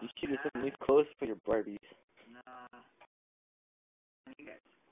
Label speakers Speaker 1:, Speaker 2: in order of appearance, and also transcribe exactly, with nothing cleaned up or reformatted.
Speaker 1: You should get some new clothes for your Barbies.
Speaker 2: Nah. You guys.